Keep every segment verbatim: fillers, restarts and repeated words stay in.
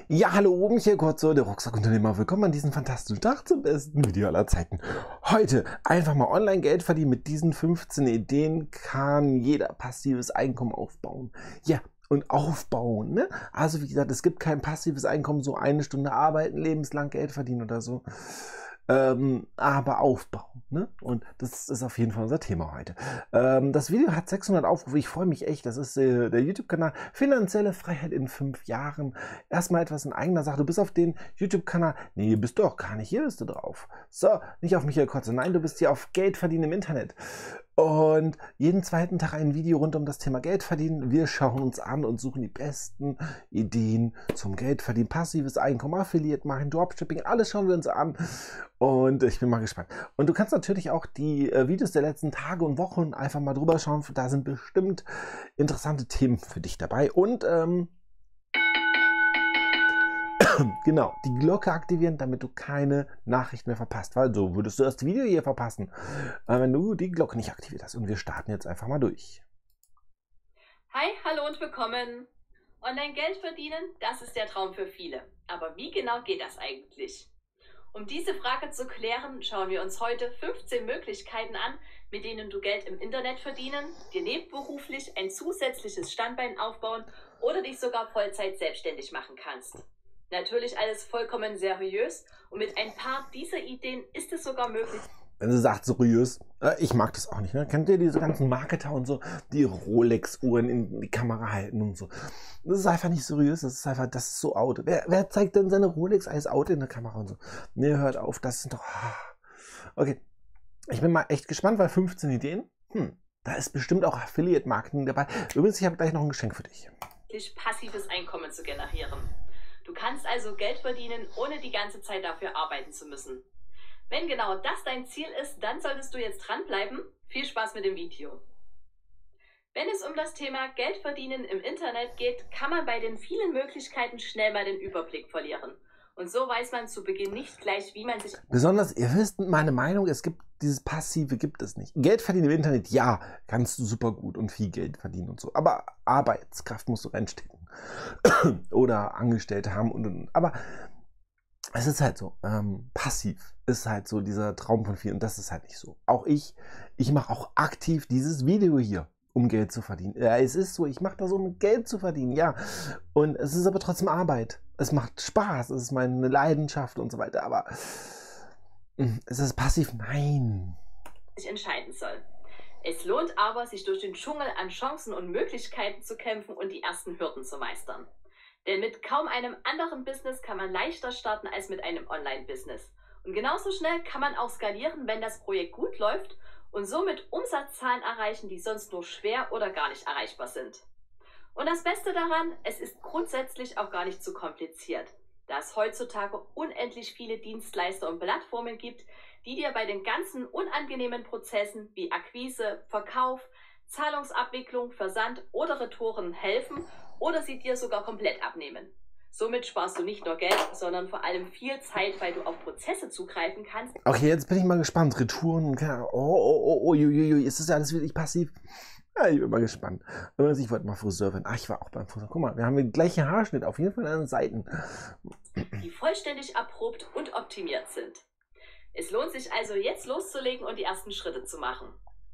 Ja, hallo, Michael Kurze, der Rucksackunternehmer. Willkommen an diesem fantastischen Tag zum besten Video aller Zeiten. Heute einfach mal online Geld verdienen. Mit diesen fünfzehn Ideen kann jeder passives Einkommen aufbauen. Ja, und aufbauen, ne? Also wie gesagt, es gibt kein passives Einkommen, so eine Stunde arbeiten, lebenslang Geld verdienen oder so. Ähm, aber aufbauen, ne? Und das ist auf jeden Fall unser Thema heute. Ähm, das Video hat sechshundert Aufrufe, ich freue mich echt, das ist äh, der YouTube-Kanal Finanzielle Freiheit in fünf Jahren. Erstmal etwas in eigener Sache, du bist auf den YouTube-Kanal, nee, bist du auch gar nicht, hier bist du drauf. So, nicht auf Michael Kotze, nein, du bist hier auf Geld verdienen im Internet. Und jeden zweiten Tag ein Video rund um das Thema Geld verdienen. Wir schauen uns an und suchen die besten Ideen zum Geld verdienen. Passives Einkommen, Affiliate machen, Dropshipping, alles schauen wir uns an. Und ich bin mal gespannt. Und du kannst natürlich auch die äh, Videos der letzten Tage und Wochen einfach mal drüber schauen. Da sind bestimmt interessante Themen für dich dabei. Und ähm, genau, die Glocke aktivieren, damit du keine Nachricht mehr verpasst, weil so würdest du das Video hier verpassen, äh, wenn du die Glocke nicht aktiviert hast. Und wir starten jetzt einfach mal durch. Hi, hallo und willkommen. Online-Geld verdienen, das ist der Traum für viele. Aber wie genau geht das eigentlich? Um diese Frage zu klären, schauen wir uns heute fünfzehn Möglichkeiten an, mit denen du Geld im Internet verdienen, dir nebenberuflich ein zusätzliches Standbein aufbauen oder dich sogar Vollzeit selbstständig machen kannst. Natürlich alles vollkommen seriös und mit ein paar dieser Ideen ist es sogar möglich. Wenn sie sagt seriös, äh, ich mag das auch nicht. Ne? Kennt ihr diese ganzen Marketer und so, die Rolex-Uhren in die Kamera halten und so? Das ist einfach nicht seriös, das ist einfach, das ist so out. Wer, wer zeigt denn seine Rolex als Out in der Kamera und so? Ne, hört auf, das sind doch... Okay, ich bin mal echt gespannt, weil fünfzehn Ideen, hm, da ist bestimmt auch Affiliate-Marketing dabei. Übrigens, ich habe gleich noch ein Geschenk für dich. Passives Einkommen zu generieren. Du kannst also Geld verdienen, ohne die ganze Zeit dafür arbeiten zu müssen. Wenn genau das dein Ziel ist, dann solltest du jetzt dranbleiben. Viel Spaß mit dem Video. Wenn es um das Thema Geld verdienen im Internet geht, kann man bei den vielen Möglichkeiten schnell mal den Überblick verlieren. Und so weiß man zu Beginn nicht gleich, wie man sich... Besonders, ihr wisst meine Meinung, es gibt dieses Passive, gibt es nicht. Geld verdienen im Internet, ja, kannst du super gut und viel Geld verdienen und so. Aber Arbeitskraft musst du reinstecken. Oder Angestellte haben und, und, und. Aber es ist halt so, ähm, passiv ist halt so dieser Traum von vielen und das ist halt nicht so. Auch ich, ich mache auch aktiv dieses Video hier, um Geld zu verdienen. Ja, es ist so, ich mache das, um Geld zu verdienen, ja. Und es ist aber trotzdem Arbeit. Es macht Spaß, es ist meine Leidenschaft und so weiter, aber ist es passiv? Nein. Sich entscheiden soll. Es lohnt aber, sich durch den Dschungel an Chancen und Möglichkeiten zu kämpfen und die ersten Hürden zu meistern. Denn mit kaum einem anderen Business kann man leichter starten als mit einem Online-Business. Und genauso schnell kann man auch skalieren, wenn das Projekt gut läuft und somit Umsatzzahlen erreichen, die sonst nur schwer oder gar nicht erreichbar sind. Und das Beste daran, es ist grundsätzlich auch gar nicht zu kompliziert, da es heutzutage unendlich viele Dienstleister und Plattformen gibt, die dir bei den ganzen unangenehmen Prozessen wie Akquise, Verkauf, Zahlungsabwicklung, Versand oder Retouren helfen oder sie dir sogar komplett abnehmen. Somit sparst du nicht nur Geld, sondern vor allem viel Zeit, weil du auf Prozesse zugreifen kannst. Okay, jetzt bin ich mal gespannt. Retouren, oh, oh, oh, oh, jujuju, ist das ja alles wirklich passiv? Ja, ich bin mal gespannt. Ich wollte mal Friseur werden. Ach, ich war auch beim Friseur. Guck mal, wir haben den gleichen Haarschnitt, auf jeden Fall an den Seiten. Die vollständig erprobt und optimiert sind. Es lohnt sich also jetzt loszulegen und die ersten Schritte zu machen.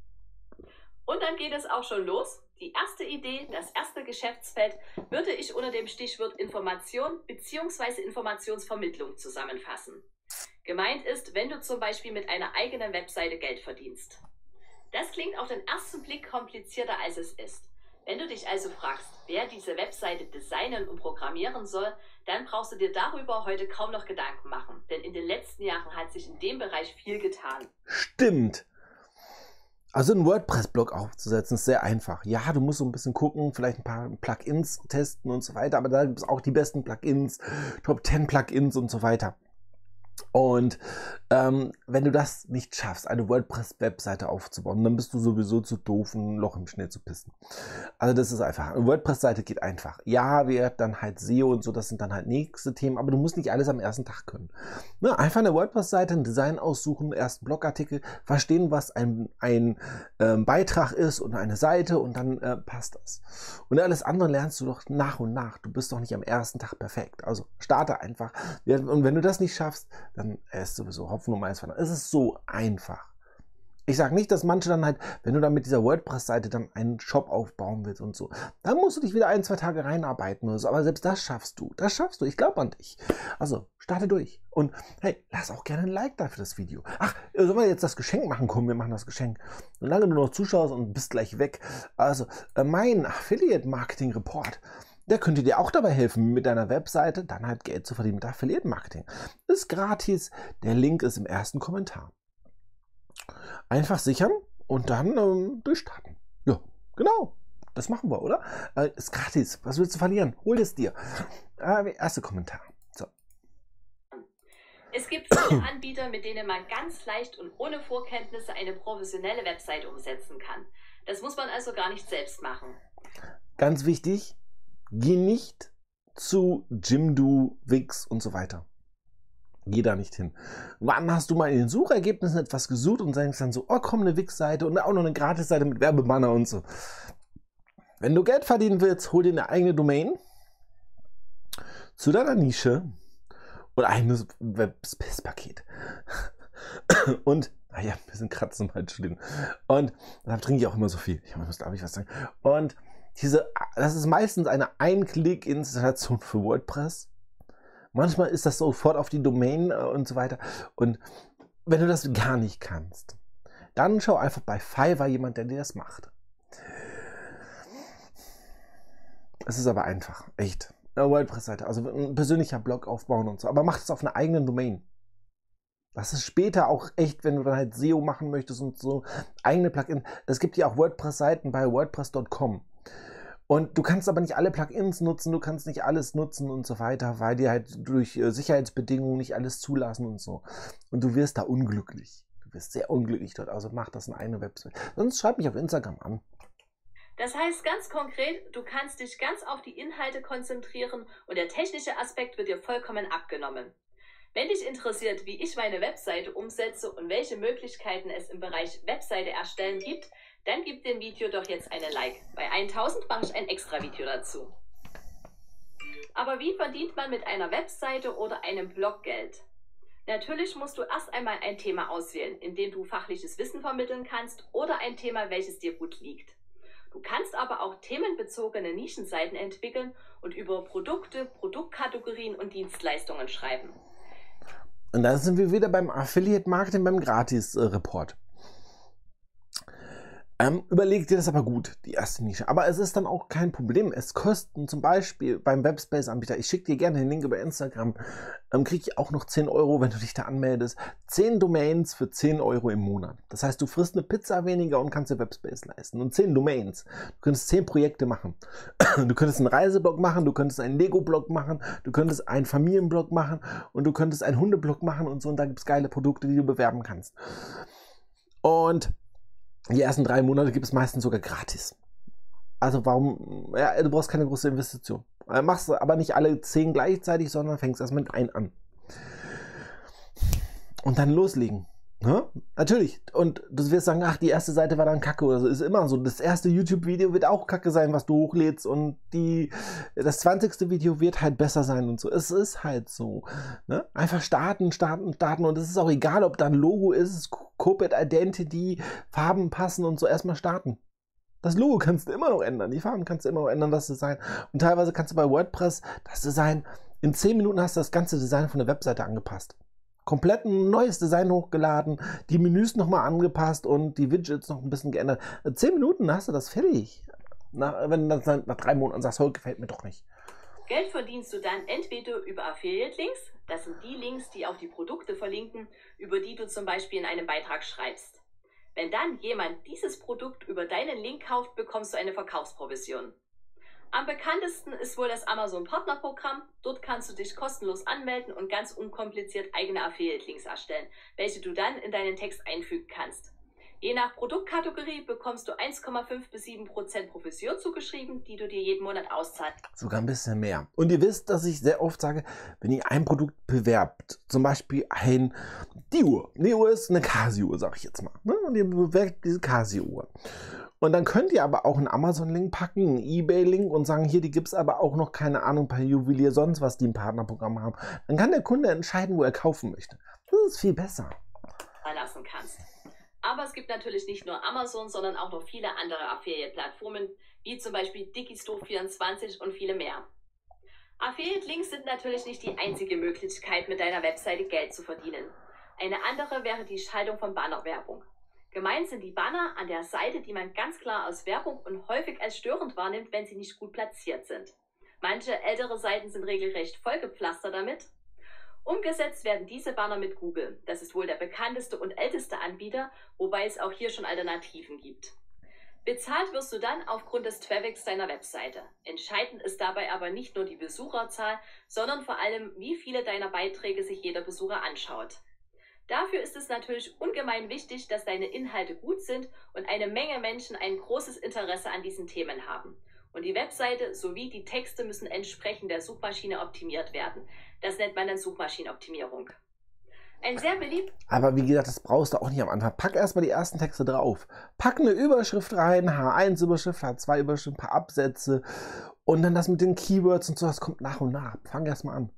Und dann geht es auch schon los. Die erste Idee, das erste Geschäftsfeld, würde ich unter dem Stichwort Information bzw. Informationsvermittlung zusammenfassen. Gemeint ist, wenn du zum Beispiel mit einer eigenen Webseite Geld verdienst. Das klingt auf den ersten Blick komplizierter als es ist. Wenn du dich also fragst, wer diese Webseite designen und programmieren soll, dann brauchst du dir darüber heute kaum noch Gedanken machen. Denn in den letzten Jahren hat sich in dem Bereich viel getan. Stimmt. Also einen WordPress-Blog aufzusetzen ist sehr einfach. Ja, du musst so ein bisschen gucken, vielleicht ein paar Plugins testen und so weiter, aber da gibt es auch die besten Plugins, Top zehn Plugins und so weiter. Und ähm, wenn du das nicht schaffst, eine WordPress-Webseite aufzubauen, dann bist du sowieso zu doof, ein Loch im Schnee zu pissen. Also das ist einfach. Eine WordPress-Seite geht einfach. Ja, wird dann halt S E O und so, das sind dann halt nächste Themen, aber du musst nicht alles am ersten Tag können. Ne, einfach eine WordPress-Seite, ein Design aussuchen, erst einen Blogartikel, verstehen, was ein, ein ähm, Beitrag ist und eine Seite und dann äh, passt das. Und alles andere lernst du doch nach und nach. Du bist doch nicht am ersten Tag perfekt. Also starte einfach. Und wenn du das nicht schaffst, dann ist sowieso Hopfen und Eis verloren. Es ist so einfach. Ich sage nicht, dass manche dann halt, wenn du dann mit dieser WordPress-Seite dann einen Shop aufbauen willst und so, dann musst du dich wieder ein, zwei Tage reinarbeiten oder so. Aber selbst das schaffst du. Das schaffst du. Ich glaube an dich. Also, starte durch. Und hey, lass auch gerne ein Like da für das Video. Ach, sollen wir jetzt das Geschenk machen? Komm, wir machen das Geschenk. Solange du noch zuschaust und bist gleich weg. Also, mein Affiliate-Marketing-Report, der könnte dir auch dabei helfen, mit deiner Webseite dann halt Geld zu verdienen mit Affiliate-Marketing. Ist gratis. Der Link ist im ersten Kommentar. Einfach sichern und dann ähm, durchstarten. Ja, genau. Das machen wir, oder? Äh, ist gratis. Was willst du verlieren? Hol es dir. Äh, erster Kommentar. So. Es gibt viele Anbieter, mit denen man ganz leicht und ohne Vorkenntnisse eine professionelle Webseite umsetzen kann. Das muss man also gar nicht selbst machen. Ganz wichtig, geh nicht zu Jimdo, Wix und so weiter. Geh da nicht hin. Wann hast du mal in den Suchergebnissen etwas gesucht und sagst dann so, oh komm, eine Wix-Seite und auch noch eine Gratis-Seite mit Werbebanner und so. Wenn du Geld verdienen willst, hol dir eine eigene Domain zu deiner Nische und ein eigenes Web-Space-Paket. Und, naja, ein bisschen kratzen halt, Entschuldigung. Und da trinke ich auch immer so viel. Ich muss, glaube ich, was sagen. Und diese, das ist meistens eine Ein-Klick-Installation für WordPress. Manchmal ist das sofort auf die Domain und so weiter. Und wenn du das gar nicht kannst, dann schau einfach bei Fiverr jemand, der dir das macht. Es ist aber einfach, echt. Eine WordPress-Seite, also ein persönlicher Blog aufbauen und so. Aber mach das auf einer eigenen Domain. Das ist später auch echt, wenn du dann halt S E O machen möchtest und so eigene Plugins. Es gibt ja auch WordPress-Seiten bei WordPress Punkt com. Und du kannst aber nicht alle Plugins nutzen, du kannst nicht alles nutzen und so weiter, weil die halt durch äh, Sicherheitsbedingungen nicht alles zulassen und so. Und du wirst da unglücklich. Du wirst sehr unglücklich dort. Also mach das in eine Website. Sonst schreib mich auf Instagram an. Das heißt ganz konkret, du kannst dich ganz auf die Inhalte konzentrieren und der technische Aspekt wird dir vollkommen abgenommen. Wenn dich interessiert, wie ich meine Webseite umsetze und welche Möglichkeiten es im Bereich Webseite erstellen gibt, dann gib dem Video doch jetzt eine Like. Bei tausend mache ich ein extra Video dazu. Aber wie verdient man mit einer Webseite oder einem Blog Geld? Natürlich musst du erst einmal ein Thema auswählen, in dem du fachliches Wissen vermitteln kannst oder ein Thema, welches dir gut liegt. Du kannst aber auch themenbezogene Nischenseiten entwickeln und über Produkte, Produktkategorien und Dienstleistungen schreiben. Und da sind wir wieder beim Affiliate Marketing, beim Gratis-Report. Ähm, überleg dir das aber gut, die erste Nische. Aber es ist dann auch kein Problem. Es kosten zum Beispiel beim Webspace-Anbieter, ich schicke dir gerne den Link über Instagram, ähm, kriege ich auch noch zehn Euro, wenn du dich da anmeldest. zehn Domains für zehn Euro im Monat. Das heißt, du frisst eine Pizza weniger und kannst dir Webspace leisten. Und zehn Domains. Du könntest zehn Projekte machen. Du könntest einen Reiseblog machen, du könntest einen Lego-Blog machen, du könntest einen Familienblog machen und du könntest einen Hundeblog machen und so. Und da gibt es geile Produkte, die du bewerben kannst. Und die ersten drei Monate gibt es meistens sogar gratis. Also warum, ja, du brauchst keine große Investition. Machst aber nicht alle zehn gleichzeitig, sondern fängst erst mit einem an. Und dann loslegen. Ne? Natürlich. Und du wirst sagen, ach, die erste Seite war dann kacke oder so. Ist immer so. Das erste YouTube-Video wird auch kacke sein, was du hochlädst. Und die, das zwanzigste Video wird halt besser sein und so. Es ist halt so. Ne? Einfach starten, starten, starten. Und es ist auch egal, ob da ein Logo ist, Corporate Identity, Farben passen und so. Erstmal starten. Das Logo kannst du immer noch ändern. Die Farben kannst du immer noch ändern, das Design. Und teilweise kannst du bei WordPress das Design, in zehn Minuten hast du das ganze Design von der Webseite angepasst. Komplett ein neues Design hochgeladen, die Menüs nochmal angepasst und die Widgets noch ein bisschen geändert. In zehn Minuten hast du das fertig. Nach, wenn du dann nach drei Monaten sagst, heute gefällt mir doch nicht. Geld verdienst du dann entweder über Affiliate-Links, das sind die Links, die auf die Produkte verlinken, über die du zum Beispiel in einem Beitrag schreibst. Wenn dann jemand dieses Produkt über deinen Link kauft, bekommst du eine Verkaufsprovision. Am bekanntesten ist wohl das Amazon Partnerprogramm. Dort kannst du dich kostenlos anmelden und ganz unkompliziert eigene Affiliate-Links erstellen, welche du dann in deinen Text einfügen kannst. Je nach Produktkategorie bekommst du eins Komma fünf bis sieben Prozent Provision zugeschrieben, die du dir jeden Monat auszahlst. Sogar ein bisschen mehr. Und ihr wisst, dass ich sehr oft sage, wenn ihr ein Produkt bewerbt, zum Beispiel ein, die Uhr. Die Uhr ist eine Casio-Uhr, sage ich jetzt mal. Ne? Und ihr bewerbt diese Casio-Uhr. Und dann könnt ihr aber auch einen Amazon-Link packen, einen eBay-Link und sagen, hier, die gibt es aber auch noch, keine Ahnung, per Juwelier, sonst was, die ein Partnerprogramm haben. Dann kann der Kunde entscheiden, wo er kaufen möchte. Das ist viel besser. Lassen kannst. Aber es gibt natürlich nicht nur Amazon, sondern auch noch viele andere Affiliate-Plattformen, wie zum Beispiel Digistore vierundzwanzig und viele mehr. Affiliate-Links sind natürlich nicht die einzige Möglichkeit, mit deiner Webseite Geld zu verdienen. Eine andere wäre die Schaltung von Bannerwerbung. Gemeint sind die Banner an der Seite, die man ganz klar aus Werbung und häufig als störend wahrnimmt, wenn sie nicht gut platziert sind. Manche ältere Seiten sind regelrecht vollgepflastert damit. Umgesetzt werden diese Banner mit Google. Das ist wohl der bekannteste und älteste Anbieter, wobei es auch hier schon Alternativen gibt. Bezahlt wirst du dann aufgrund des Traffics deiner Webseite. Entscheidend ist dabei aber nicht nur die Besucherzahl, sondern vor allem, wie viele deiner Beiträge sich jeder Besucher anschaut. Dafür ist es natürlich ungemein wichtig, dass deine Inhalte gut sind und eine Menge Menschen ein großes Interesse an diesen Themen haben. Und die Webseite sowie die Texte müssen entsprechend der Suchmaschine optimiert werden. Das nennt man dann Suchmaschinenoptimierung. Ein sehr beliebt. Aber wie gesagt, das brauchst du auch nicht am Anfang. Pack erstmal die ersten Texte drauf. Pack eine Überschrift rein, H eins Überschrift, H zwei Überschrift, ein paar Absätze. Und dann das mit den Keywords und so, das kommt nach und nach. Fang erstmal an.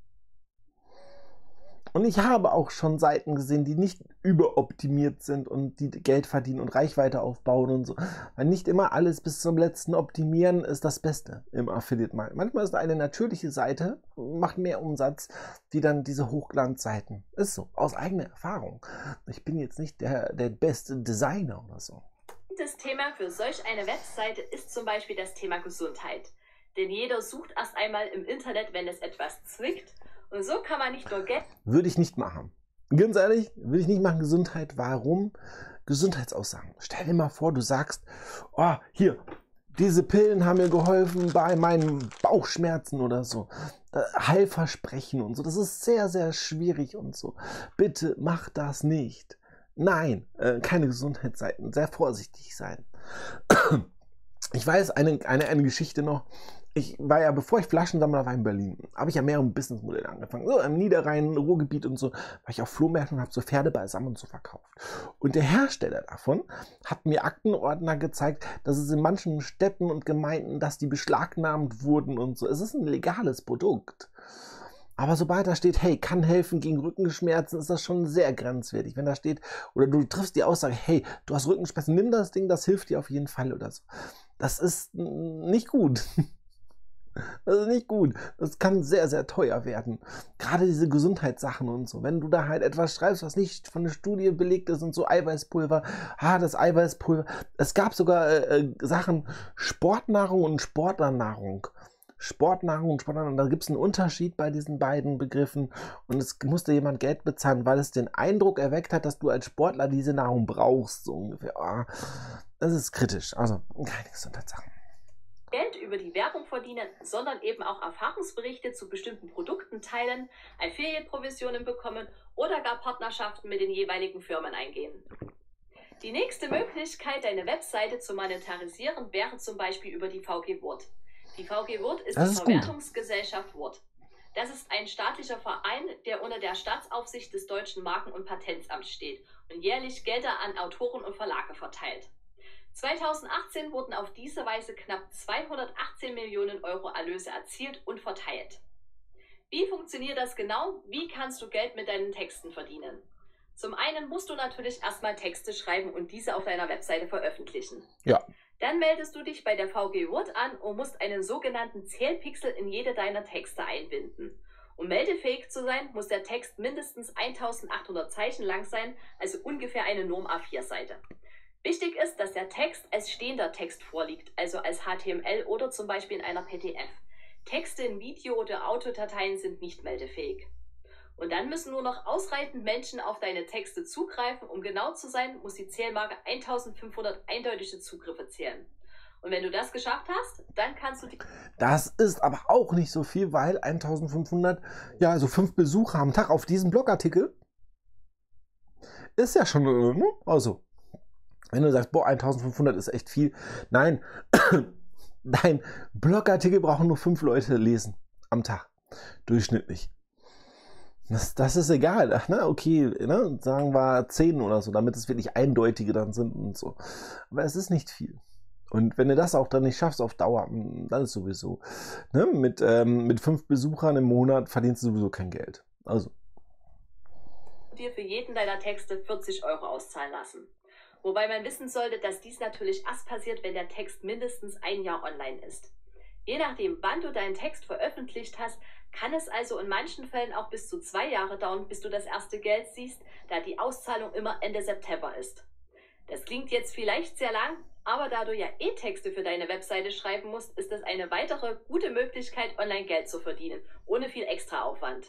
Und ich habe auch schon Seiten gesehen, die nicht überoptimiert sind und die Geld verdienen und Reichweite aufbauen und so. Weil nicht immer alles bis zum letzten optimieren ist das Beste im Affiliate-Markt. Manchmal ist eine natürliche Seite, macht mehr Umsatz, wie dann diese Hochglanzseiten. Ist so, aus eigener Erfahrung. Ich bin jetzt nicht der, der beste Designer oder so. Das Thema für solch eine Webseite ist zum Beispiel das Thema Gesundheit. Denn jeder sucht erst einmal im Internet, wenn es etwas zwickt. Und so kann man nicht nur Geld... Würde ich nicht machen. Ganz ehrlich, würde ich nicht machen. Gesundheit. Warum? Gesundheitsaussagen. Stell dir mal vor, du sagst, oh, hier, diese Pillen haben mir geholfen bei meinen Bauchschmerzen oder so. Äh, Heilversprechen und so. Das ist sehr, sehr schwierig und so. Bitte mach das nicht. Nein, äh, keine Gesundheitsseiten. Sehr vorsichtig sein. Ich weiß eine, eine, eine Geschichte noch. Ich war ja, bevor ich Flaschensammler war in Berlin, habe ich ja mehrere Businessmodelle angefangen. So im Niederrhein, Ruhrgebiet und so, war ich auf Flohmärkten und habe so Pferdebalsam und so verkauft. Und der Hersteller davon hat mir Aktenordner gezeigt, dass es in manchen Städten und Gemeinden, dass die beschlagnahmt wurden und so. Es ist ein legales Produkt. Aber sobald da steht, hey, kann helfen gegen Rückenschmerzen, ist das schon sehr grenzwertig. Wenn da steht, oder du triffst die Aussage, hey, du hast Rückenschmerzen, nimm das Ding, das hilft dir auf jeden Fall oder so. Das ist nicht gut. Das ist nicht gut. Das kann sehr, sehr teuer werden. Gerade diese Gesundheitssachen und so. Wenn du da halt etwas schreibst, was nicht von der Studie belegt ist und so Eiweißpulver, ah, das Eiweißpulver. Es gab sogar äh, Sachen Sportnahrung und Sportlernahrung. Sportnahrung und Sportnahrung, da gibt es einen Unterschied bei diesen beiden Begriffen und es musste jemand Geld bezahlen, weil es den Eindruck erweckt hat, dass du als Sportler diese Nahrung brauchst, so ungefähr. Ah, das ist kritisch, also keine Gesundheitssachen. Geld über die Werbung verdienen, sondern eben auch Erfahrungsberichte zu bestimmten Produkten teilen, Affiliate-Provisionen bekommen oder gar Partnerschaften mit den jeweiligen Firmen eingehen. Die nächste Möglichkeit, deine Webseite zu monetarisieren, wäre zum Beispiel über die V G Word. Die V G Word ist Das die ist Verwertungsgesellschaft Word. Das ist ein staatlicher Verein, der unter der Staatsaufsicht des Deutschen Marken- und Patentsamts steht und jährlich Gelder an Autoren und Verlage verteilt. zweitausendachtzehn wurden auf diese Weise knapp zweihundertachtzehn Millionen Euro Erlöse erzielt und verteilt. Wie funktioniert das genau? Wie kannst du Geld mit deinen Texten verdienen? Zum einen musst du natürlich erstmal Texte schreiben und diese auf deiner Webseite veröffentlichen. Ja. Dann meldest du dich bei der V G Word an und musst einen sogenannten Zählpixel in jede deiner Texte einbinden. Um meldefähig zu sein, muss der Text mindestens eintausendachthundert Zeichen lang sein, also ungefähr eine Norm A vier Seite. Wichtig ist, dass der Text als stehender Text vorliegt, also als H T M L oder zum Beispiel in einer P D F. Texte in Video- oder Audiodateien sind nicht meldefähig. Und dann müssen nur noch ausreichend Menschen auf deine Texte zugreifen. Um genau zu sein, muss die Zählmarke eintausendfünfhundert eindeutige Zugriffe zählen. Und wenn du das geschafft hast, dann kannst du die... Das ist aber auch nicht so viel, weil eintausendfünfhundert, ja, also fünf Besucher am Tag auf diesem Blogartikel ist ja schon, ne? Also, wenn du sagst, boah, eintausendfünfhundert ist echt viel. Nein, dein Blogartikel brauchen nur fünf Leute lesen am Tag, durchschnittlich. Das, das ist egal, ne? Okay, ne? Sagen wir zehn oder so, damit es wirklich eindeutige dann sind und so. Aber es ist nicht viel. Und wenn du das auch dann nicht schaffst auf Dauer, dann ist sowieso, ne? Mit, ähm, mit fünf Besuchern im Monat verdienst du sowieso kein Geld. Also. dir für jeden deiner Texte vierzig Euro auszahlen lassen. Wobei man wissen sollte, dass dies natürlich erst passiert, wenn der Text mindestens ein Jahr online ist. Je nachdem, wann du deinen Text veröffentlicht hast, kann es also in manchen Fällen auch bis zu zwei Jahre dauern, bis du das erste Geld siehst, da die Auszahlung immer Ende September ist. Das klingt jetzt vielleicht sehr lang, aber da du ja eh Texte für deine Webseite schreiben musst, ist das eine weitere gute Möglichkeit, online Geld zu verdienen, ohne viel Extraaufwand.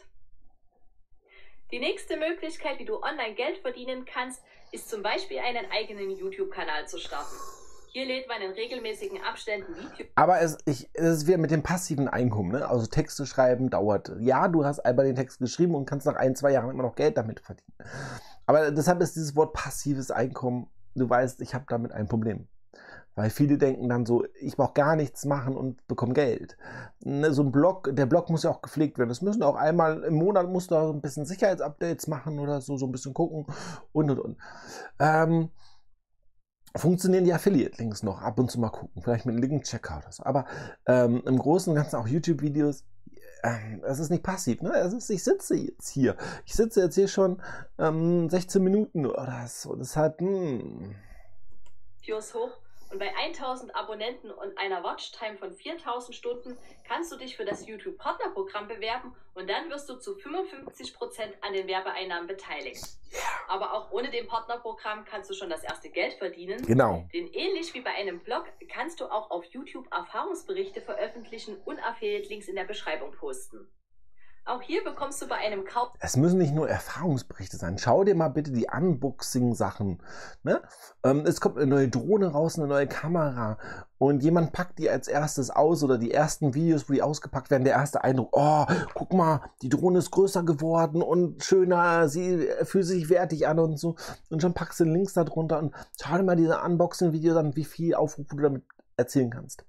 Die nächste Möglichkeit, wie du online Geld verdienen kannst, ist zum Beispiel einen eigenen YouTube-Kanal zu starten. Hier lädt man in regelmäßigen Abständen Videos. Aber es, ich, es ist wieder mit dem passiven Einkommen, ne? Also Texte schreiben dauert. Ja, du hast einmal den Text geschrieben und kannst nach ein, zwei Jahren immer noch Geld damit verdienen. Aber deshalb ist dieses Wort passives Einkommen, du weißt, ich habe damit ein Problem. Weil viele denken dann so, ich brauche gar nichts machen und bekomme Geld. Ne, so ein Blog, der Blog muss ja auch gepflegt werden. Das müssen auch einmal im Monat, musst du auch ein bisschen Sicherheitsupdates machen oder so, so ein bisschen gucken und und und. Ähm, funktionieren die Affiliate-Links noch? Ab und zu mal gucken, vielleicht mit einem Link-Checker oder so. Aber ähm, im Großen und Ganzen auch YouTube-Videos, ähm, es ist nicht passiv. Ne? Es ist, ich sitze jetzt hier. Ich sitze jetzt hier schon ähm, sechzehn Minuten oder so. Das hat, hm. Videos hoch. Und bei tausend Abonnenten und einer Watchtime von viertausend Stunden kannst du dich für das YouTube-Partnerprogramm bewerben und dann wirst du zu fünfundfünfzig Prozent an den Werbeeinnahmen beteiligt. Aber auch ohne dem Partnerprogramm kannst du schon das erste Geld verdienen. Genau. Denn ähnlich wie bei einem Blog kannst du auch auf YouTube Erfahrungsberichte veröffentlichen und Affiliate-Links in der Beschreibung posten. Auch hier bekommst du bei einem Kauf... Es müssen nicht nur Erfahrungsberichte sein. Schau dir mal bitte die Unboxing-Sachen. Ne? Ähm, es kommt eine neue Drohne raus, eine neue Kamera. Und jemand packt die als erstes aus oder die ersten Videos, wo die ausgepackt werden, der erste Eindruck, oh, guck mal, die Drohne ist größer geworden und schöner, sie fühlt sich wertig an und so. Und schon packst du den Links da drunter und schau dir mal diese Unboxing-Videos an, wie viel Aufrufe du damit erzielen kannst.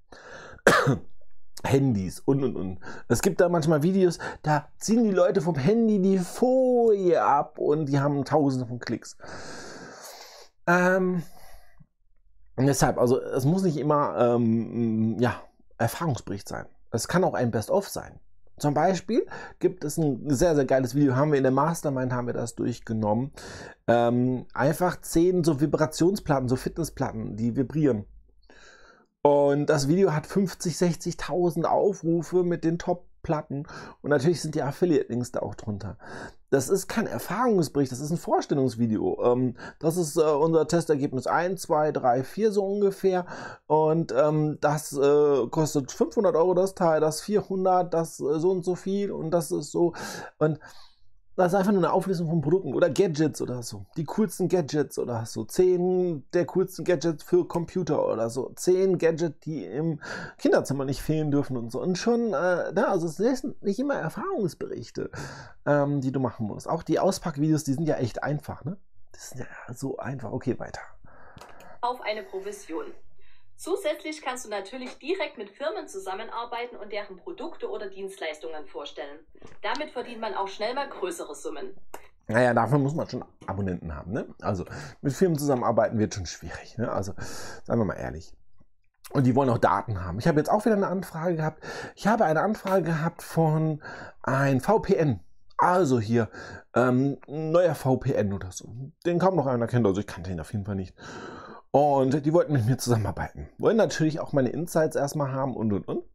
Handys und und und. Es gibt da manchmal Videos, da ziehen die Leute vom Handy die Folie ab und die haben tausende von Klicks. Ähm, und deshalb, also es muss nicht immer ähm, ja, Erfahrungsbericht sein. Es kann auch ein Best-of sein. Zum Beispiel gibt es ein sehr, sehr geiles Video, haben wir in der Mastermind, haben wir das durchgenommen. Ähm, einfach zehn so Vibrationsplatten, so Fitnessplatten, die vibrieren. Und das Video hat fünfzig, sechzigtausend Aufrufe mit den Top-Platten. Und natürlich sind die Affiliate-Links da auch drunter. Das ist kein Erfahrungsbericht, das ist ein Vorstellungsvideo. Ähm, das ist äh, unser Testergebnis eins, zwei, drei, vier so ungefähr. Und ähm, das äh, kostet fünfhundert Euro das Teil, das vierhundert, das äh, so und so viel und das ist so. Und das ist einfach nur eine Auflistung von Produkten oder Gadgets oder so. Die coolsten Gadgets oder so. Zehn der coolsten Gadgets für Computer oder so. Zehn Gadgets, die im Kinderzimmer nicht fehlen dürfen und so. Und schon, äh, na, also es sind nicht immer Erfahrungsberichte, ähm, die du machen musst. Auch die Auspackvideos, die sind ja echt einfach, ne? Das ist ja so einfach. Okay, weiter. Auf eine Provision. Zusätzlich kannst du natürlich direkt mit Firmen zusammenarbeiten und deren Produkte oder Dienstleistungen vorstellen. Damit verdient man auch schnell mal größere Summen. Naja, dafür muss man schon Abonnenten haben, ne? Also mit Firmen zusammenarbeiten wird schon schwierig, ne? Also seien wir mal ehrlich. Und die wollen auch Daten haben. Ich habe jetzt auch wieder eine Anfrage gehabt. Ich habe eine Anfrage gehabt von ein V P N. Also hier, ähm, ein neuer V P N oder so. Den kaum noch einer kennt, also ich kannte ihn auf jeden Fall nicht. Und die wollten mit mir zusammenarbeiten. Wollen natürlich auch meine Insights erstmal haben und und und.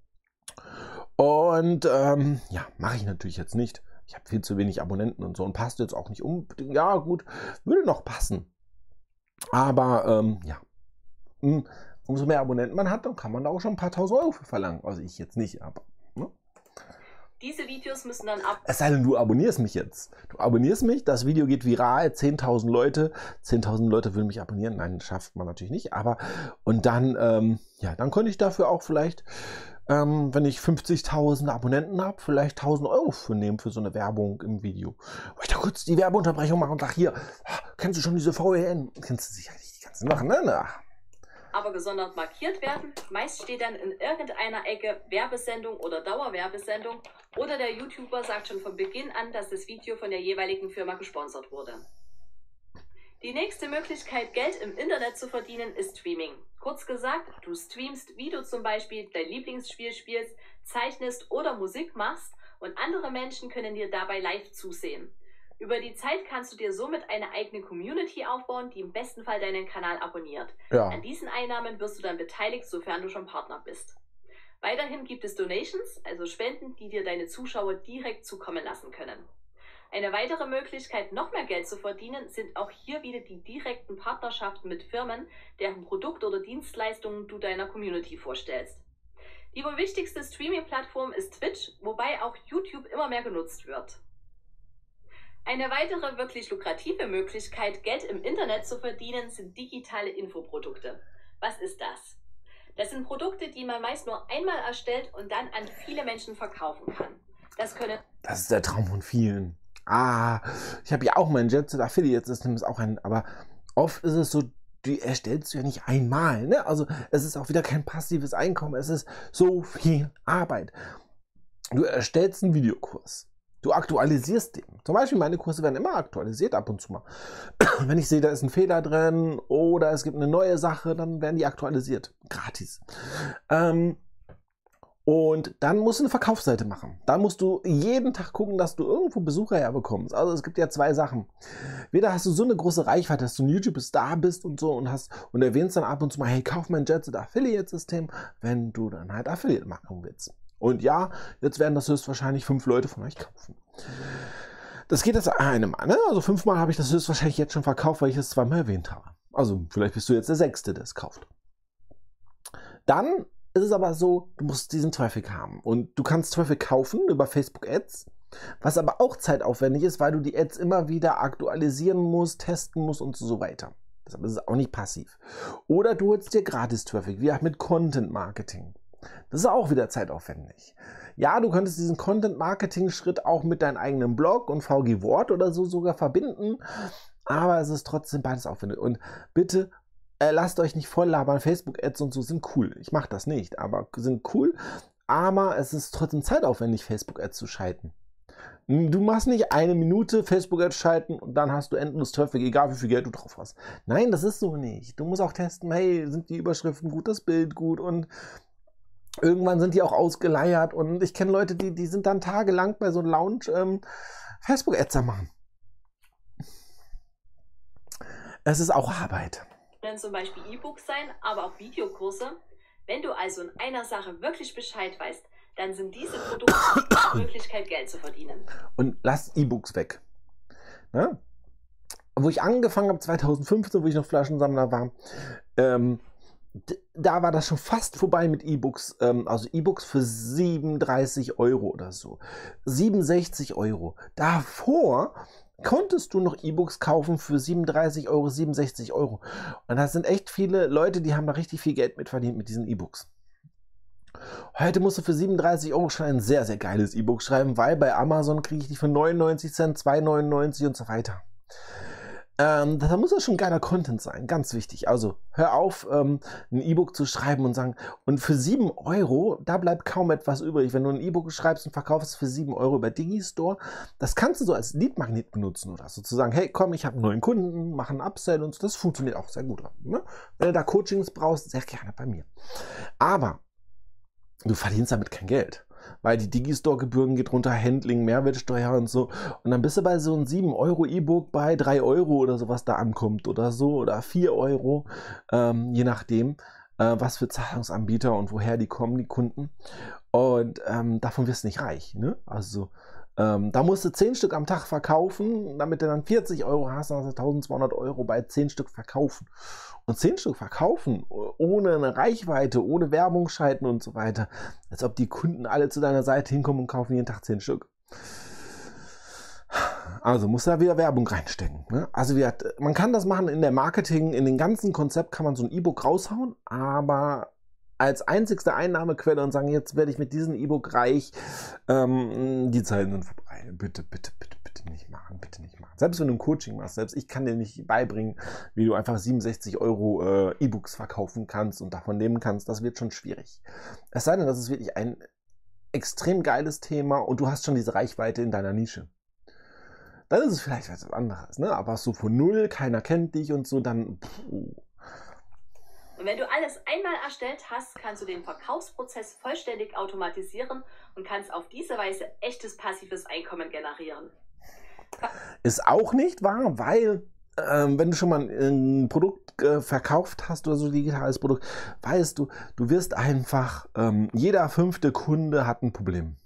Und ähm, ja, mache ich natürlich jetzt nicht. Ich habe viel zu wenig Abonnenten und so und passt jetzt auch nicht unbedingt. Ja gut, würde noch passen. Aber ähm, ja, umso mehr Abonnenten man hat, dann kann man da auch schon ein paar tausend Euro für verlangen. Also ich jetzt nicht, aber. Ne? Diese Videos müssen dann ab... Es sei denn, du abonnierst mich jetzt. Du abonnierst mich, das Video geht viral, zehntausend Leute. zehntausend Leute würden mich abonnieren. Nein, schafft man natürlich nicht. Aber, und dann, ähm, ja, dann könnte ich dafür auch vielleicht, ähm, wenn ich fünfzigtausend Abonnenten habe, vielleicht tausend Euro für nehmen für so eine Werbung im Video. Wo ich da kurz die Werbeunterbrechung mache und sage, hier, kennst du schon diese V E N? Kennst du sicherlich die ganzen Sachen, ne? aber gesondert markiert werden. Meist steht dann in irgendeiner Ecke Werbesendung oder Dauerwerbesendung oder der YouTuber sagt schon von Beginn an, dass das Video von der jeweiligen Firma gesponsert wurde. Die nächste Möglichkeit, Geld im Internet zu verdienen, ist Streaming. Kurz gesagt, du streamst, wie du zum Beispiel dein Lieblingsspiel spielst, zeichnest oder Musik machst und andere Menschen können dir dabei live zusehen. Über die Zeit kannst du dir somit eine eigene Community aufbauen, die im besten Fall deinen Kanal abonniert. Ja. An diesen Einnahmen wirst du dann beteiligt, sofern du schon Partner bist. Weiterhin gibt es Donations, also Spenden, die dir deine Zuschauer direkt zukommen lassen können. Eine weitere Möglichkeit, noch mehr Geld zu verdienen, sind auch hier wieder die direkten Partnerschaften mit Firmen, deren Produkt oder Dienstleistungen du deiner Community vorstellst. Die wohl wichtigste Streaming-Plattform ist Twitch, wobei auch YouTube immer mehr genutzt wird. Eine weitere wirklich lukrative Möglichkeit, Geld im Internet zu verdienen, sind digitale Infoprodukte. Was ist das? Das sind Produkte, die man meist nur einmal erstellt und dann an viele Menschen verkaufen kann. Das können... Das ist der Traum von vielen. Ah, ich habe ja auch mein Jetset Affiliate System, ist auch ein, aber oft ist es so, die erstellst du ja nicht einmal, ne? Also es ist auch wieder kein passives Einkommen, es ist so viel Arbeit. Du erstellst einen Videokurs. Du aktualisierst den. Zum Beispiel meine Kurse werden immer aktualisiert ab und zu mal. Wenn ich sehe, da ist ein Fehler drin oder es gibt eine neue Sache, dann werden die aktualisiert. Gratis. Ähm, und dann musst du eine Verkaufsseite machen. Da musst du jeden Tag gucken, dass du irgendwo Besucher herbekommst. Also es gibt ja zwei Sachen. Weder hast du so eine große Reichweite, dass du ein YouTube-Star bist und so und hast und erwähnst dann ab und zu mal, hey, kauf mein Jetset Affiliate System, wenn du dann halt Affiliate machen willst. Und ja, jetzt werden das höchstwahrscheinlich fünf Leute von euch kaufen. Das geht jetzt einem an, ne? Also fünfmal habe ich das höchstwahrscheinlich jetzt schon verkauft, weil ich es zweimal erwähnt habe. Also vielleicht bist du jetzt der Sechste, der es kauft. Dann ist es aber so, du musst diesen Traffic haben. Und du kannst Traffic kaufen über Facebook Ads, was aber auch zeitaufwendig ist, weil du die Ads immer wieder aktualisieren musst, testen musst und so weiter. Deshalb ist es auch nicht passiv. Oder du holst dir Gratis-Traffic, wie auch mit Content Marketing. Das ist auch wieder zeitaufwendig. Ja, du könntest diesen Content-Marketing-Schritt auch mit deinem eigenen Blog und V G Wort oder so sogar verbinden, aber es ist trotzdem beides aufwendig. Und bitte äh, lasst euch nicht voll labern, Facebook-Ads und so sind cool. Ich mache das nicht, aber sind cool, aber es ist trotzdem zeitaufwendig, Facebook-Ads zu schalten. Du machst nicht eine Minute Facebook-Ads schalten und dann hast du endlos Traffic, egal wie viel Geld du drauf hast. Nein, das ist so nicht. Du musst auch testen, hey, sind die Überschriften gut, das Bild gut und irgendwann sind die auch ausgeleiert und ich kenne Leute, die, die sind dann tagelang bei so einem Lounge ähm, Facebook-Ads machen. Es ist auch Arbeit. Können zum Beispiel E-Books sein, aber auch Videokurse. Wenn du also in einer Sache wirklich Bescheid weißt, dann sind diese Produkte die Möglichkeit, Geld zu verdienen. Und lass E-Books weg. Ne? Wo ich angefangen habe, zweitausendfünfzehn, wo ich noch Flaschensammler war, ähm, da war das schon fast vorbei mit E-Books, ähm, also E-Books für siebenunddreißig Euro oder so. siebenundsechzig Euro. Davor konntest du noch E-Books kaufen für siebenunddreißig Euro, siebenundsechzig Euro. Und das sind echt viele Leute, die haben da richtig viel Geld mit verdient mit diesen E-Books. Heute musst du für siebenunddreißig Euro schon ein sehr, sehr geiles E-Book schreiben, weil bei Amazon kriege ich die für neunundneunzig Cent, zwei neunundneunzig und so weiter. Ähm, da muss ja schon geiler Content sein, ganz wichtig. Also hör auf, ähm, ein E-Book zu schreiben und sagen, und für sieben Euro, da bleibt kaum etwas übrig. Wenn du ein E-Book schreibst und verkaufst für sieben Euro über Digistore, das kannst du so als Leadmagnet benutzen oder so. Zu sagen, hey komm, ich habe einen neuen Kunden, mach einen Upsell und so. Das funktioniert auch sehr gut. Ne? Wenn du da Coachings brauchst, sehr gerne bei mir. Aber du verdienst damit kein Geld. Weil die Digistore-Gebühren geht runter, Handling, Mehrwertsteuer und so. Und dann bist du bei so einem sieben Euro E-Book bei drei Euro oder so, was da ankommt oder so. Oder vier Euro, ähm, je nachdem, äh, was für Zahlungsanbieter und woher die kommen, die Kunden. Und ähm, davon wirst du nicht reich. Ne? Also Ähm, da musst du zehn Stück am Tag verkaufen, damit du dann vierzig Euro hast, dann hast du eintausendzweihundert Euro bei zehn Stück verkaufen. Und zehn Stück verkaufen, ohne eine Reichweite, ohne Werbung schalten und so weiter, als ob die Kunden alle zu deiner Seite hinkommen und kaufen jeden Tag zehn Stück. Also muss da wieder Werbung reinstecken. Ne? Also wir, man kann das machen in der Marketing, in den ganzen Konzept kann man so ein E-Book raushauen, aber als einzigste Einnahmequelle und sagen, jetzt werde ich mit diesem E-Book reich, ähm, die Zeiten sind vorbei. Bitte, bitte, bitte, bitte nicht machen, bitte nicht machen. Selbst wenn du ein Coaching machst, selbst ich kann dir nicht beibringen, wie du einfach siebenundsechzig Euro äh, E-Books verkaufen kannst und davon leben kannst, das wird schon schwierig. Es sei denn, das ist wirklich ein extrem geiles Thema und du hast schon diese Reichweite in deiner Nische. Dann ist es vielleicht was anderes, ne? Aber so von null, keiner kennt dich und so, dann... Puh. Und wenn du alles einmal erstellt hast, kannst du den Verkaufsprozess vollständig automatisieren und kannst auf diese Weise echtes passives Einkommen generieren. Ist auch nicht wahr, weil ähm, wenn du schon mal ein Produkt äh, verkauft hast oder so ein digitales Produkt, weißt du, du wirst einfach, ähm, jeder fünfte Kunde hat ein Problem.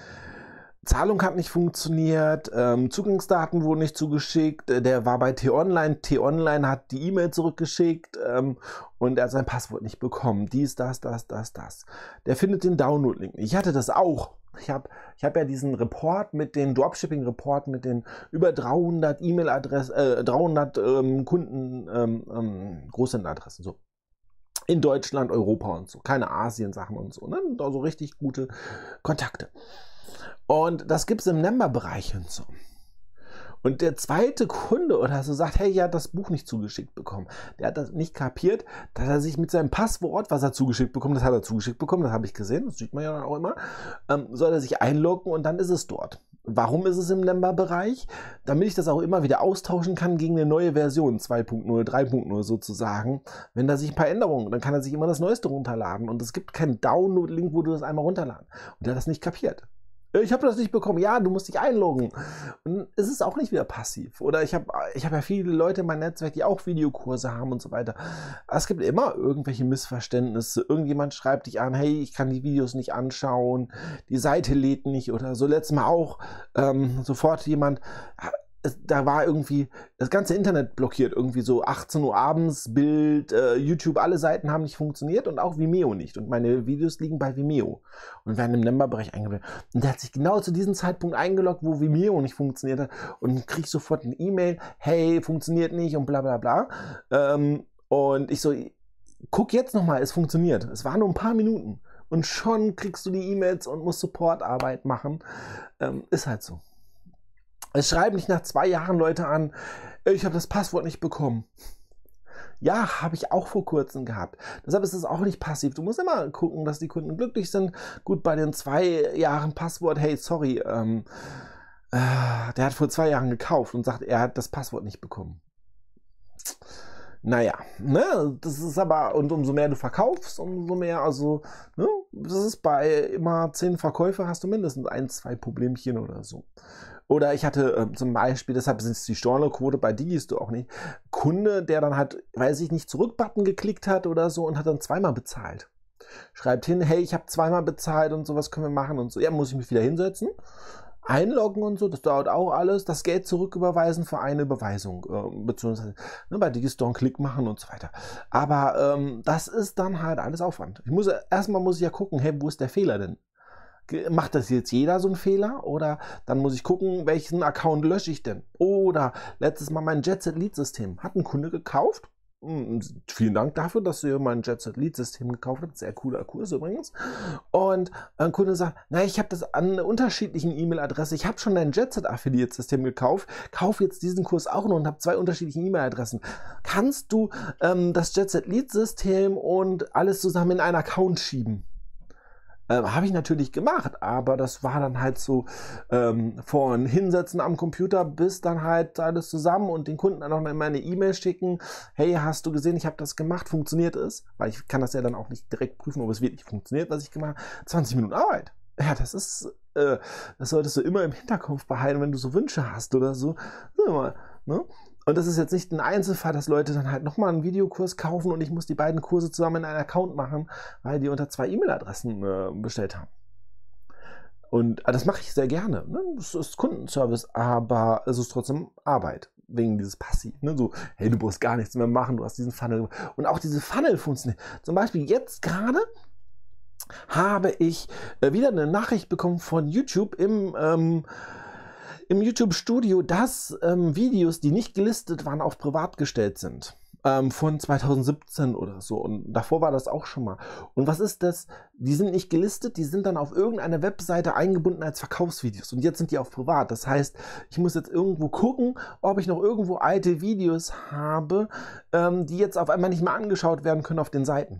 Zahlung hat nicht funktioniert, ähm, Zugangsdaten wurden nicht zugeschickt, äh, der war bei T-Online, T-Online hat die E-Mail zurückgeschickt ähm, und er hat sein Passwort nicht bekommen. Dies, das, das, das, das. Der findet den Download-Link nicht. Ich hatte das auch. Ich habe ich hab ja diesen Report mit den Dropshipping-Report mit den über dreihundert E-Mail-Adressen, äh, dreihundert ähm, Kunden, ähm, ähm, Großhändleradressen, so. In Deutschland, Europa und so. Keine Asien-Sachen und so. Ne? Also richtig gute Kontakte. Und das gibt es im Member-Bereich und so. Und der zweite Kunde oder so sagt, hey, er hat das Buch nicht zugeschickt bekommen. Der hat das nicht kapiert, dass er sich mit seinem Passwort, was er zugeschickt bekommt, das hat er zugeschickt bekommen, das habe ich gesehen, das sieht man ja auch immer, ähm, soll er sich einloggen und dann ist es dort. Warum ist es im Member-Bereich? Damit ich das auch immer wieder austauschen kann gegen eine neue Version, zwei Punkt null, drei Punkt null sozusagen. Wenn da sich ein paar Änderungen, dann kann er sich immer das Neueste runterladen. Und es gibt keinen Download-Link, wo du das einmal runterladen. Und der hat das nicht kapiert. Ich habe das nicht bekommen. Ja, du musst dich einloggen. Und es ist auch nicht wieder passiv. Oder ich habe ich hab ja viele Leute in meinem Netzwerk, die auch Videokurse haben und so weiter. Es gibt immer irgendwelche Missverständnisse. Irgendjemand schreibt dich an, hey, ich kann die Videos nicht anschauen, die Seite lädt nicht oder so. Letztes Mal auch ähm, sofort jemand... Da war irgendwie das ganze Internet blockiert, irgendwie so achtzehn Uhr abends, Bild, äh, YouTube, alle Seiten haben nicht funktioniert und auch Vimeo nicht. Und meine Videos liegen bei Vimeo und werden im Member-Bereich eingeblendet. Und der hat sich genau zu diesem Zeitpunkt eingeloggt, wo Vimeo nicht funktioniert hat und kriegt sofort eine E-Mail, hey, funktioniert nicht und bla bla bla. Ähm, und ich so, guck jetzt nochmal, es funktioniert. Es waren nur ein paar Minuten und schon kriegst du die E-Mails und musst Supportarbeit machen. Ähm, ist halt so. Es schreiben mich nach zwei Jahren Leute an, ich habe das Passwort nicht bekommen. Ja, habe ich auch vor kurzem gehabt. Deshalb ist es auch nicht passiv. Du musst immer gucken, dass die Kunden glücklich sind. Gut, bei den zwei Jahren Passwort, hey, sorry, ähm, äh, der hat vor zwei Jahren gekauft und sagt, er hat das Passwort nicht bekommen. Naja, ne, das ist aber, und umso mehr du verkaufst, umso mehr, also, ne, das ist bei immer zehn Verkäufe hast du mindestens ein, zwei Problemchen oder so. Oder ich hatte äh, zum Beispiel, deshalb ist die Stornoquote bei Digistore auch nicht, Kunde, der dann halt, weiß ich nicht, Zurück-Button geklickt hat oder so und hat dann zweimal bezahlt. Schreibt hin, hey, ich habe zweimal bezahlt und sowas können wir machen und so. Ja, muss ich mich wieder hinsetzen, einloggen und so, das dauert auch alles, das Geld zurücküberweisen für eine Überweisung, äh, beziehungsweise ne, bei Digistore einen Klick machen und so weiter. Aber ähm, das ist dann halt alles Aufwand. Ich muss, erstmal muss ich ja gucken, hey, wo ist der Fehler denn? Macht das jetzt jeder so einen Fehler? Oder dann muss ich gucken, welchen Account lösche ich denn? Oder letztes Mal mein Jet-Set-Lead-System. Hat ein Kunde gekauft. Hm, vielen Dank dafür, dass ihr mein Jet-Set-Lead-System gekauft habt. Sehr cooler Kurs übrigens. Und ein Kunde sagt, na, ich habe das an einer unterschiedlichen E-Mail-Adresse. Ich habe schon dein Jet-Set-Affiliate-System gekauft. Kauf jetzt diesen Kurs auch noch und habe zwei unterschiedliche E-Mail-Adressen. Kannst du ähm, das Jet-Set-Lead-System und alles zusammen in einen Account schieben? Ähm, habe ich natürlich gemacht, aber das war dann halt so ähm, von Hinsetzen am Computer bis dann halt alles zusammen und den Kunden dann auch noch meine E-Mail schicken. Hey, hast du gesehen, ich habe das gemacht, funktioniert es? Weil ich kann das ja dann auch nicht direkt prüfen, ob es wirklich funktioniert, was ich gemacht habe. zwanzig Minuten Arbeit. Ja, das ist, äh, das solltest du immer im Hinterkopf behalten, wenn du so Wünsche hast oder so. Mal, ne? Und das ist jetzt nicht ein Einzelfall, dass Leute dann halt nochmal einen Videokurs kaufen und ich muss die beiden Kurse zusammen in einen Account machen, weil die unter zwei E-Mail-Adressen äh, bestellt haben. Und das mache ich sehr gerne. Ne? Das ist Kundenservice, aber es ist trotzdem Arbeit. Wegen dieses Passiv. Ne? So, hey, du brauchst gar nichts mehr machen, du hast diesen Funnel. Und auch diese Funnel funktioniert. Zum Beispiel jetzt gerade habe ich äh, wieder eine Nachricht bekommen von YouTube im, ähm, im YouTube-Studio, dass ähm, Videos, die nicht gelistet waren, auf privat gestellt sind. Ähm, von zweitausendsiebzehn oder so. Und davor war das auch schon mal. Und was ist das? Die sind nicht gelistet, die sind dann auf irgendeine Webseite eingebunden als Verkaufsvideos. Und jetzt sind die auf privat. Das heißt, ich muss jetzt irgendwo gucken, ob ich noch irgendwo alte Videos habe, ähm, die jetzt auf einmal nicht mehr angeschaut werden können auf den Seiten.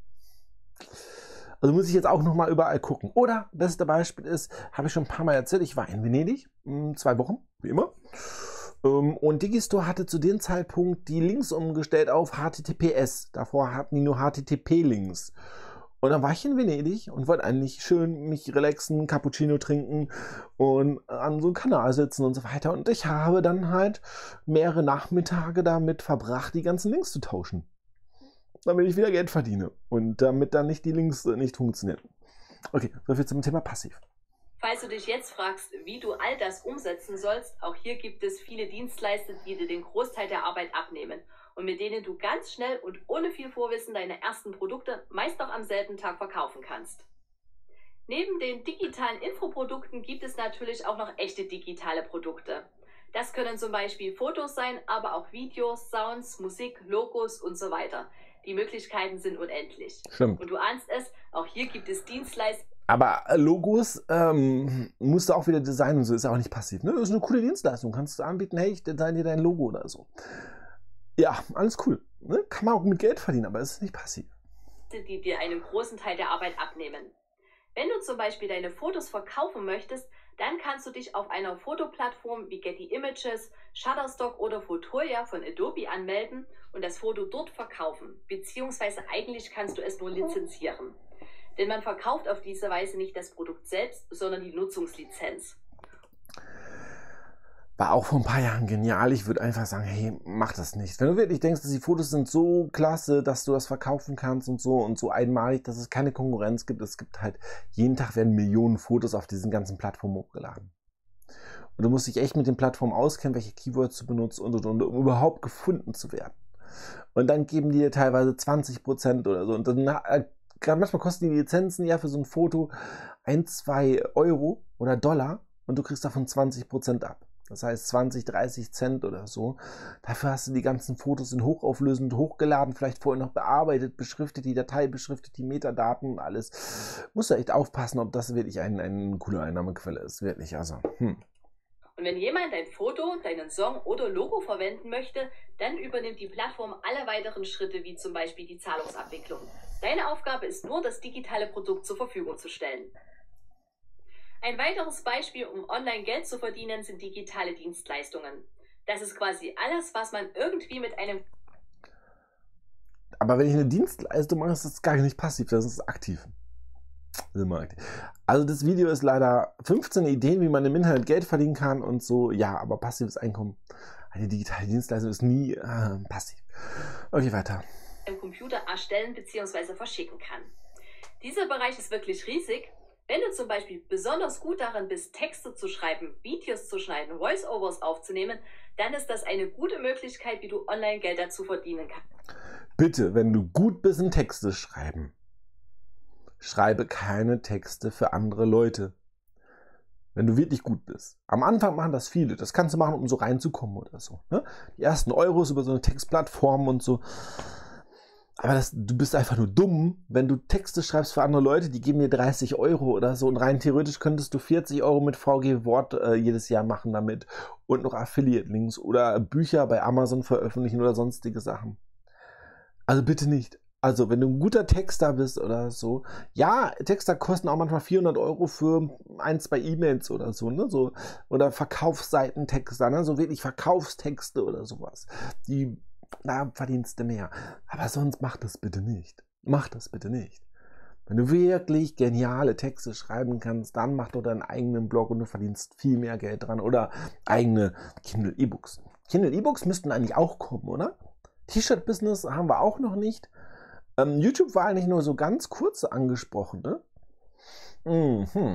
Also muss ich jetzt auch noch mal überall gucken. Oder, beste Beispiel ist, habe ich schon ein paar Mal erzählt, ich war in Venedig, zwei Wochen, wie immer. Und Digistore hatte zu dem Zeitpunkt die Links umgestellt auf H T T P S. Davor hatten die nur H T T P-Links. Und dann war ich in Venedig und wollte eigentlich schön mich relaxen, Cappuccino trinken und an so einem Kanal sitzen und so weiter. Und ich habe dann halt mehrere Nachmittage damit verbracht, die ganzen Links zu tauschen. Damit ich wieder Geld verdiene und damit dann nicht die Links nicht funktionieren. Okay, soviel zum Thema Passiv. Falls du dich jetzt fragst, wie du all das umsetzen sollst, auch hier gibt es viele Dienstleister, die dir den Großteil der Arbeit abnehmen und mit denen du ganz schnell und ohne viel Vorwissen deine ersten Produkte meist auch am selben Tag verkaufen kannst. Neben den digitalen Infoprodukten gibt es natürlich auch noch echte digitale Produkte. Das können zum Beispiel Fotos sein, aber auch Videos, Sounds, Musik, Logos und so weiter. Die Möglichkeiten sind unendlich. Stimmt. Und du ahnst es, auch hier gibt es Dienstleister. Aber Logos ähm, musst du auch wieder designen und so, ist ja auch nicht passiv. Ne? Das ist eine coole Dienstleistung. Kannst du anbieten, hey, ich design dir dein Logo oder so. Ja, alles cool. Ne? Kann man auch mit Geld verdienen, aber es ist nicht passiv. Die dir einen großen Teil der Arbeit abnehmen. Wenn du zum Beispiel deine Fotos verkaufen möchtest, dann kannst du dich auf einer Fotoplattform wie Getty Images, Shutterstock oder Fotolia von Adobe anmelden und das Foto dort verkaufen. Beziehungsweise eigentlich kannst du es nur lizenzieren. Denn man verkauft auf diese Weise nicht das Produkt selbst, sondern die Nutzungslizenz. War auch vor ein paar Jahren genial. Ich würde einfach sagen, hey, mach das nicht. Wenn du wirklich denkst, dass die Fotos sind so klasse, dass du das verkaufen kannst und so und so einmalig, dass es keine Konkurrenz gibt. Es gibt halt, jeden Tag werden Millionen Fotos auf diesen ganzen Plattformen hochgeladen. Und du musst dich echt mit den Plattformen auskennen, welche Keywords du benutzt und, und, und um überhaupt gefunden zu werden. Und dann geben die dir teilweise zwanzig Prozent oder so. Und dann, gerade manchmal kosten die Lizenzen ja für so ein Foto ein, zwei Euro oder Dollar und du kriegst davon zwanzig Prozent ab. Das heißt zwanzig, dreißig Cent oder so. Dafür hast du die ganzen Fotos in hochauflösend hochgeladen, vielleicht vorher noch bearbeitet, beschriftet, die Datei beschriftet, die Metadaten und alles. Musst du echt aufpassen, ob das wirklich ein, eine coole Einnahmequelle ist. Wirklich, also. Hm. Und wenn jemand dein Foto, deinen Song oder Logo verwenden möchte, dann übernimmt die Plattform alle weiteren Schritte, wie zum Beispiel die Zahlungsabwicklung. Deine Aufgabe ist nur, das digitale Produkt zur Verfügung zu stellen. Ein weiteres Beispiel, um online Geld zu verdienen, sind digitale Dienstleistungen. Das ist quasi alles, was man irgendwie mit einem... Aber wenn ich eine Dienstleistung mache, ist das gar nicht passiv, das ist aktiv. Also das Video ist leider fünfzehn Ideen, wie man im Internet Geld verdienen kann und so. Ja, aber passives Einkommen, eine digitale Dienstleistung ist nie äh, passiv. Okay, weiter. ...im Computer erstellen bzw. verschicken kann. Dieser Bereich ist wirklich riesig. Wenn du zum Beispiel besonders gut darin bist, Texte zu schreiben, Videos zu schneiden, Voice-Overs aufzunehmen, dann ist das eine gute Möglichkeit, wie du online Geld dazu verdienen kannst. Bitte, wenn du gut bist in Texte schreiben, schreibe keine Texte für andere Leute. Wenn du wirklich gut bist. Am Anfang machen das viele. Das kannst du machen, um so reinzukommen oder so. Ne? Die ersten Euros über so eine Textplattform und so. Aber das, du bist einfach nur dumm, wenn du Texte schreibst für andere Leute, die geben dir dreißig Euro oder so und rein theoretisch könntest du vierzig Euro mit V G Wort äh, jedes Jahr machen damit und noch Affiliate-Links oder Bücher bei Amazon veröffentlichen oder sonstige Sachen. Also bitte nicht. Also wenn du ein guter Texter bist oder so, ja, Texter kosten auch manchmal vierhundert Euro für ein, zwei E-Mails oder so, ne, so, oder Verkaufsseitentexter, ne, so wirklich Verkaufstexte oder sowas, die da verdienst du mehr. Aber sonst mach das bitte nicht. Mach das bitte nicht. Wenn du wirklich geniale Texte schreiben kannst, dann mach doch deinen eigenen Blog und du verdienst viel mehr Geld dran. Oder eigene Kindle E-Books. Kindle E-Books müssten eigentlich auch kommen, oder? T-Shirt-Business haben wir auch noch nicht. Ähm, YouTube war eigentlich nur so ganz kurz angesprochen, ne? Mhm.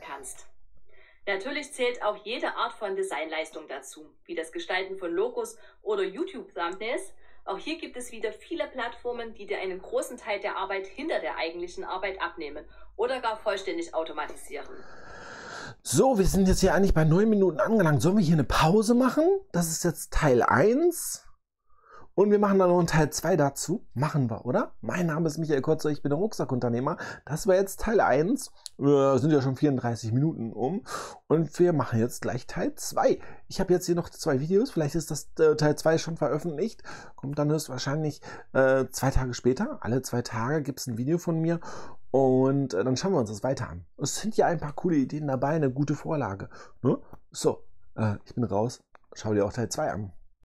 kannst. Natürlich zählt auch jede Art von Designleistung dazu, wie das Gestalten von Logos oder YouTube-Thumbnails. Auch hier gibt es wieder viele Plattformen, die dir einen großen Teil der Arbeit hinter der eigentlichen Arbeit abnehmen oder gar vollständig automatisieren. So, wir sind jetzt hier eigentlich bei neun Minuten angelangt. Sollen wir hier eine Pause machen? Das ist jetzt Teil eins. Und wir machen dann noch einen Teil zwei dazu. Machen wir, oder? Mein Name ist Michael Kotzer, ich bin der Rucksackunternehmer. Das war jetzt Teil eins. Wir sind ja schon vierunddreißig Minuten um. Und wir machen jetzt gleich Teil zwei. Ich habe jetzt hier noch zwei Videos. Vielleicht ist das äh, Teil zwei schon veröffentlicht. Kommt dann höchstwahrscheinlich äh, zwei Tage später. Alle zwei Tage gibt es ein Video von mir. Und äh, dann schauen wir uns das weiter an. Es sind ja ein paar coole Ideen dabei, eine gute Vorlage. Ne? So, äh, ich bin raus. Schau dir auch Teil zwei an.